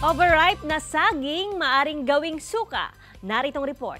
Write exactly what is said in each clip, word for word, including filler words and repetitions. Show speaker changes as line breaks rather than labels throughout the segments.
Overripe na saging maaring gawing suka. Naritong report.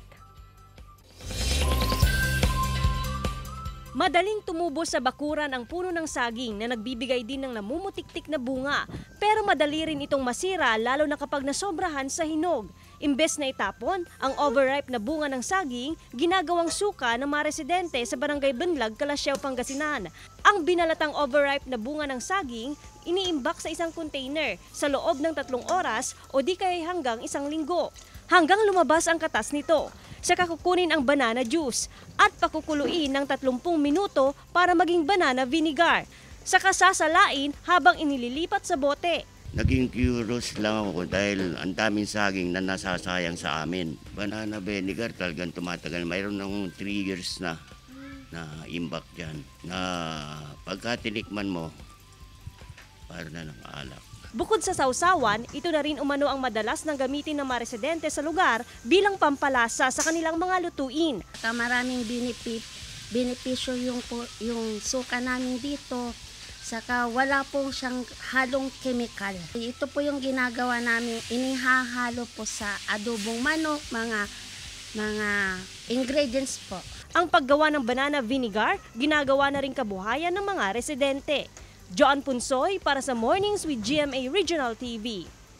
Madaling tumubo sa bakuran ang puno ng saging na nagbibigay din ng namumutiktik na bunga. Pero madali rin itong masira lalo na kapag nasobrahan sa hinog. Imbes na itapon, ang overripe na bunga ng saging ginagawang suka ng mga residente sa Barangay Banlag, Calasiao, Pangasinan. Ang binalatang overripe na bunga ng saging iniimbak sa isang container sa loob ng tatlong oras o di kaya hanggang isang linggo. Hanggang lumabas ang katas nito. Saka kukunin ang banana juice at pakukuluin ng tatlumpung minuto para maging banana vinegar. Saka sasalain habang inililipat sa bote.
Naging curious lang ako dahil ang daming saging na nasasayang sa amin. Banana vinegar talagang tumatagal. Mayroon ng three years na na imbak dyan. Na pagka tinikman mo, para na ng alak.
Bukod sa sausawan, ito na rin umano ang madalas nang gamitin ng mga residente sa lugar bilang pampalasa sa kanilang mga lutuin.
Maraming benefit, benepisyo yung, yung suka namin dito. Saka wala po siyang halong chemical. Ito po yung ginagawa namin, inihahalo po sa adobong manok, mga, mga ingredients po.
Ang paggawa ng banana vinegar, ginagawa na rin kabuhayan ng mga residente. Joan Punsoy para sa Mornings with G M A Regional T V.